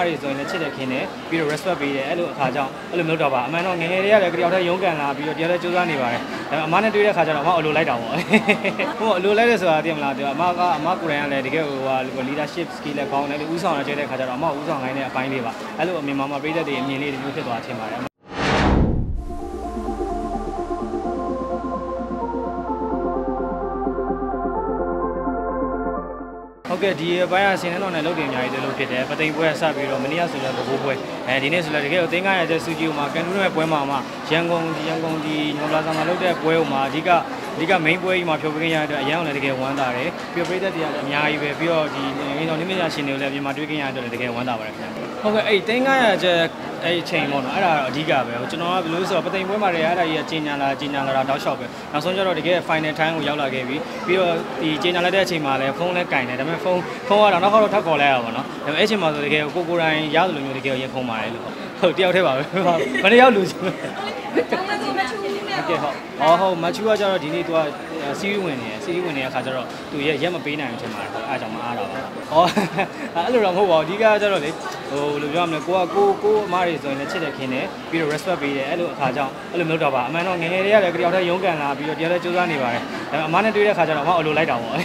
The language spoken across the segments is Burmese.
တွေဆိုရင်လည်းချစ်တယ်ခင်တယ်ပြီးတော့ respect ပေးတယ်အဲ့လိုအခါကြောင့်အဲ့လိုမျိုးတော့ပါအမှန်တော့ငယ်ငယ်လေးရတယ်ကြောက်တဲ့ရုန်းကန်လာပြီးတော့တရားလည်းစူးစမ်းနေပါတယ်ဒါပေမဲ့အမနဲ့တွေ့တဲ့ခါကျတော့အမအလိုလိုက်တာပေါ့ဟိုအလိုလိုက်တယ်ဆိုတာသိမလားအမကိုယ်တိုင်ကလည်းတကယ်ဟို leadership skill လည်းကောင်းတယ်လေဥဆောင်ရကျတဲ့ခါကျတော့အမဥဆောင်ခိုင်းတဲ့အပိုင်းလေးပါအဲ့လိုအမြင်မှာပြည်သက်တွေအမြင်လေးတွေမျိုးဖြစ်သွားထင်ပါတယ်ဟုတ်ကဲ့ဒီဘိုင်းကဆင်းနေတော့လည်းလုပ်တယ်အများကြီးလုပ်ဖြစ်တယ်ပသိမ်ပွဲဆက်ပြီးတော့မနေ့ကဆိုလည်းဘိုးပွဲဒီနေ့ဆိုလည်းတကယ်ကိုသိန်း900ကျပ်စုကြည့်ဦးမှာကန်တူးရဲ့ပွဲမှာရန်ကုန်ဒီညောင်လာဆောင်မှာလုပ်တဲ့ပွဲဦးမှာအဓိက main ပွဲကြီးမှာဖြိုပေးရတဲ့အတွက်အရင်ကလည်းတကယ်ဝမ်းသာတယ်ပြီးတော့ပြည်သက်တွေကလည်းအများကြီးပဲပြီးတော့ဒီငင်းတော်နိမရရှင်တွေကိုလည်းပြင်မှာတွေ့ခင်ရတဲ့အတွက်လည်းတကယ်ဝမ်းသာပါတယ်ခင်ဗျဟုတ်ကဲ့အဲ့သိန်း900ကျပ်အဲ့အချိန်ပေါ့နော်အဲ့ဒါတော့အဓိကပဲကျွန်တော်ကဘယ်လိုဆိုတော့ပသိမ်ပွဲမှာလည်းအဲ့ဒါကြီးကကြီးညာလာတောက်လျှောက်ပဲနောက်ဆုံးကျတော့တကယ် final time ကိုရောက်လာခဲ့ပြီပြီးတော့ဒီကြီးညာလိုက်တဲ့အချိန်မှာလည်းဖုန်းလည်းကင်တယ်ဒါပေမဲ့ဖုန်းကတော့နောက်ခေါက်တော့ထပ်ခေါ်လိုက်ရပါတော့နော်ဒါပေမဲ့အဲ့အချိန်မှာဆိုတကယ်ကိုယ်တိုင်ရသလိုမျိုးတကယ်ရင်ခုံပါတယ်လို့ဟုတ်တယောက်တည်းပါပဲဘယ်နှယောက်လူချင်းဟုတ်မချူကကျတော့ဒီနေ့သူကစီးရီးဝင်နေတဲ့ခါကျတော့သူရက်မပေးနိုင်ဘူးထင်ပါတယ်အဲ့အကြောင်းမအားတော့ပါအဲ့လိုတော့မဟုတ်ပါဘူးအဓိကကျတော့လေဟိုဘယ်လိုပြောရမလဲကိုအမားတွေဆိုရင်လည်းချစ်တယ်ခင်တယ်ပြီးတော့ respect ပေးတယ်အဲ့လိုအခါကြောင့်အဲ့လိုမျိုးတော့ပါအမှန်တော့ငယ်ငယ်လေးရတယ်ကြောက်တဲ့ရုန်းကန်လာပြီးတော့တရားလည်းစူးစမ်းနေပါတယ်ဒါပေမဲ့အမနဲ့တွေ့တဲ့ခါကျတော့အမအလိုလိုက်တာပေါ့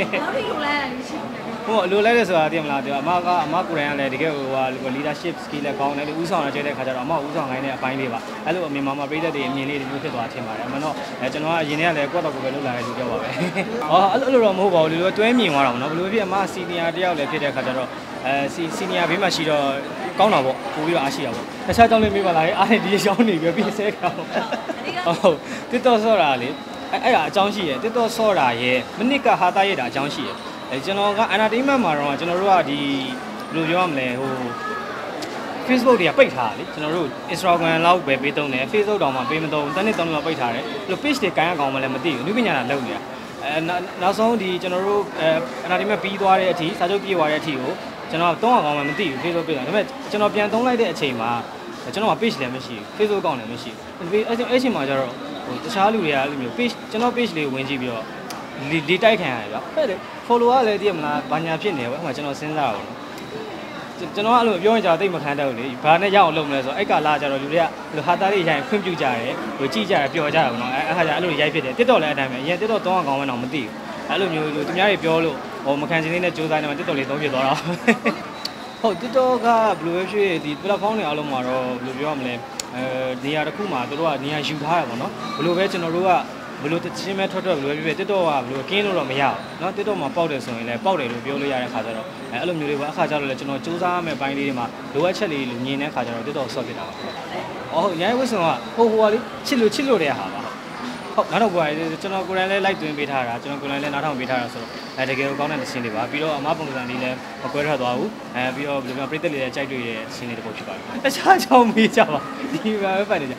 ဟိုအလိုလိုက်တယ်ဆိုတာသိမလားအမကိုယ်တိုင်ကလည်းတကယ်ဟို leadership skill လည်းကောင်းတယ်လေဥဆောင်ရကျတဲ့ခါကျတော့အမဥဆောင်ခိုင်းတဲ့အပိုင်းလေးပါအဲ့လိုအမြင်မှာပြည်သက်တွေအမြင်လေးတွေမျိုးဖြစ်သွားထင်ပါတယ်အမှန်တော့ကျွန်တော်ကအရင်ကလည်းကိုယ့်တော့ကိုယ်ပဲလုပ်လာတယ်လို့ပြောပါပဲအဲ့လိုတော့မဟုတ်ပါဘူးလူတို့တွဲမြင်သွားတာပေါ့နော်ဘယ်လိုဖြစ်အမ senior တယောက်လည်းဖြစ်တဲ့ခါကျတော့senior ဘေးမှာရှိတော့ကောင်းတာပေါ့ပို့ပြီးတော့အားရှိတာပေါ့တခြားကြောင့်လည်းမေးပါလားအားနဲ့ဒီရှောင်းနေပြီးပြီးဆဲခါဟုတ်တစ်တော့ဆော့တာလေအဲ့ဒါအကြောင်းရှိတယ်တစ်တော့ဆော့တာရဲ့မိနစ်ကဟာတာရဲ့တာအကြောင်းရှိတယ်ကျွန်တော်က entertainment မှာတော့ကျွန်တော်တို့ကဒီဘယ်လိုပြောရမလဲဟို Facebook တွေကပိတ်ထားတယ်လေကျွန်တော်တို့ Instagram လောက်ပဲပေးသုံးတယ် Facebook တောင်မှပေးမသုံးဘူးတနေ့3လောက်ပိတ်ထားတယ်ဘယ်လို page တွေကိုင်းအောင်မလဲမသိဘူးနုပညာလာလုပ်နေတာနောက်ဆုံးဒီကျွန်တော်တို့entertainment ပြီးသွားတဲ့အထိစာချုပ်ပြည့်သွားတဲ့အထိကိုကျွန်တော်သုံးအောင်မှမသိဘူး Facebook ပိတ်တာဒါပေမဲ့ကျွန်တော်ပြန်သုံးလိုက်တဲ့အချိန်မှာကျွန်တော်က page လည်းမရှိဘူး Facebook ကောင်းလည်းမရှိဘူးအဲ့အချိန်မှာကျတော့ဟိုတခြားလူတွေကအဲ့လိုမျိုး page ကျွန်တော် page လေးကိုဝင်ကြည့်ပြီးတော့ဒီတိုက်ခံရတယ်ဗျဟုတ်တယ် follow ကလည်းသိရမလားဘာညာဖြစ်နေပဲဟိုမှာကျွန်တော်စဉ်းစားရအောင်ကျွန်တော်အဲ့လိုပြောရင်ကြာတိတ်မခံတတ်ဘူးလေဘာနဲ့ရအောင်လုပ်မလဲဆိုတော့အဲ့ကာလာကျတော့လူတွေကဟာတာတွေရိုင်ခွင့်ပြုကြတယ်ဟိုကြည့်ကြတယ်ပျော်ကြတယ်ဗောနော်အဲ့ခါကျအဲ့လိုရိုက်ဖြစ်တယ်တစ်တော့လည်းအတိုင်းပဲအရင်တစ်တော့3ကောင်းမှတော့မသိဘူးအဲ့လိုမျိုးသူများတွေပြောလို့ဟိုမခံစင်းလေးနဲ့စူးစမ်းနေမှတစ်တော့လေး3ဖြစ်သွားတာဟုတ်တစ်တော့ကဘယ်လိုပဲဖြစ်ဒီ platform တွေအားလုံးမှာတော့ဘယ်လိုပြောရမလဲနေရာတစ်ခုမှာတို့ကနေရာယူထားရပါတော့ဘယ်လိုပဲကျွန်တော်တို့ကဘယ်လိုတချင်းမဲ့ထွက်ဘယ်လိုပဲတစ်တော့ကဘယ်လိုကင်းလို့တော့မရဘူးเนาะတစ်တော့မှာပေါက်တယ်ဆိုရင်လည်းပေါက်တယ်လို့ပြောလို့ရတဲ့ခါကျတော့အဲ့လိုမျိုးတွေပါအခါကျတော့လည်းကျွန်တော်စူးစမ်းရမယ့်ပိုင်းလေးတွေမှာလိုအပ်ချက်လေးလူမြင်တဲ့ခါကျတော့တစ်တော့ဆော့ဖြစ်တာပါဟုတ်ရိုင်းဝစ်စုံကဟိုကလေချစ်လို့တဲ့ဟာပါဟုတ်နောက်တော့ကိုယ်ကျွန်တော်ကိုယ်တိုင်လည်းလိုက်သွင်းပေးထားတာကျွန်တော်ကိုယ်တိုင်လည်းနားထောင်ပေးထားတာဆိုတော့တကယ်ကောင်းတဲ့ရှင်းလေးပါပြီးတော့အမပုံစံလေးလည်းမကွဲထွက်သွားဘူးပြီးတော့ဘယ်လိုမျိုးပြည်သက်လေးလည်းကြိုက်တွေ့တဲ့ရှင်းလေးတစ်ပုဒ်ဖြစ်ပါတယ်တခြားကြောင့်မေးကြပါဒီမှာပဲပတ်နေကြ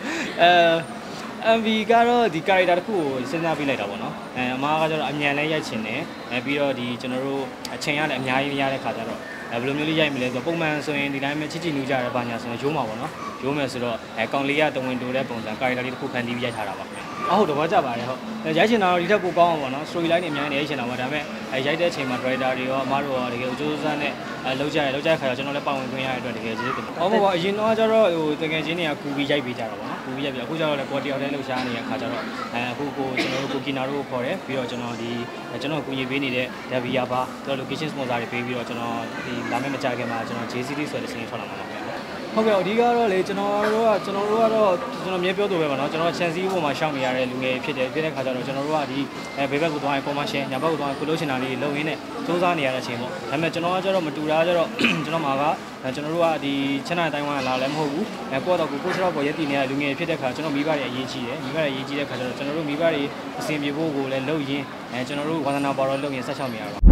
MV ကတော့ဒီ character တစ်ခုကိုစဉ်းစားပြီးလိုက်တာပေါ့နော်အမားကကျတော့အမြန်လည်းရိုက်ချင်တယ်ပြီးတော့ဒီကျွန်တော်တို့အချိန်ရလည်းအများကြီးမရတဲ့ခါကျတော့ဘယ်လိုမျိုးလေးရိုက်မလဲဆိုတော့ပုံမှန်ဆိုရင်ဒီတိုင်းပဲချစ်နူးကြရပါညာဆိုရင်ရိုးမှာပေါ့နော်ရိုးမယ်ဆိုတော့ကောင်လေးကတဝင်တိုးတဲ့ပုံစံ character လေးတစ်ခုဖန်တီးပြီးရိုက်ထားတာပါဟုတ်တော့ကြပါတယ်ဟုတ်ရိုက်ချင်တာတော့ဒီထက်ပိုကောင်းအောင်ပေါ့နော် story line တွေအများကြီးရိုက်ချင်တာပါဒါပေမဲ့ရိုက်တဲ့အချိန်မှာ director တွေရောအမားတို့ရောတကယ်အကျိုးစမ်းနဲ့လောက်ကြတဲ့ခါကျတော့ကျွန်တော်လည်းပါဝင်ခွင့်ရတဲ့အတွက်တကယ်ကျေးဇူးတင်ပါတယ်ဟုတ်ပါအရင်တော့ကျတော့ဟိုတကယ်ချင်းတွေကကူပြီးရိုက်ပေးကြတာပေါ့နော်ကူပြီးရိုက်ပြီးအခုကျတော့လည်းကိုတယောက်တည်းလှုပ်ရှားနေတဲ့ခါကျတော့အခုကျွန်တော်တို့ကိုကီနာတို့ကိုခေါ်တယ်ပြီးတော့ကျွန်တော်ကူညီပေးနေတဲ့ Davia ပါသူတို့ location sponsor တွေပေးပြီးတော့ကျွန်တော်ဒီလာမယ့်မကြခင်မှာကျွန်တော် JCD ဆိုတဲ့စီးရင်ထွက်လာမှာပါဟုတ်ကဲ့အဓိကတော့လေကျွန်တော်တို့ကတော့ကျွန်တော်မြဲပြောသူပဲပါနော်ကျွန်တော် chance ပေါ်မှာရှောက်နေရတဲ့လူငယ်ဖြစ်တဲ့ခါကျတော့ကျွန်တော်တို့ကဒီဘေးဘက်ကိုသွားရင် commercial ညာဘက်ကိုသွားရင်ကိုလို့ချင်တာလေးလုံရင်းနဲ့စူးစမ်းနေရတဲ့အချိန်ပေါ့ဒါပေမဲ့ကျွန်တော်ကကျတော့မတူတာကျတော့ကျွန်တော်မှာကကျွန်တော်တို့ကဒီချမ်းသာတိုင်းဝမ်လာလည်းမဟုတ်ဘူးကိုယ့်တော့ကိုခြေတော့ပေါ်ရက်တည်နေတဲ့လူငယ်ဖြစ်တဲ့ခါကျွန်တော်မိဘတွေအရေးကြီးတယ်မိဘတွေအရေးကြီးတဲ့ခါကျတော့ကျွန်တော်တို့မိဘတွေအဆင်ပြေဖို့ကိုလည်းလုပ်ရင်းကျွန်တော်တို့ဝါသနာပေါ်တော့လုပ်ရင်ဆက်ချောက်နေရတော့